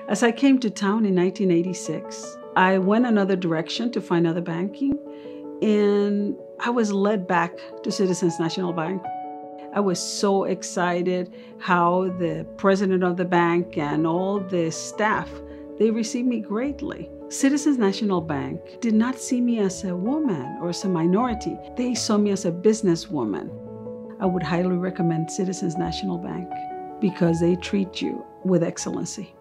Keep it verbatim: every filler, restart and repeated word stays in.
As I came to town in nineteen eighty-six, I went another direction to find other banking, and I was led back to Citizens National Bank. I was so excited how the president of the bank and all the staff, they received me greatly. Citizens National Bank did not see me as a woman or as a minority. They saw me as a businesswoman. I would highly recommend Citizens National Bank because they treat you with excellency.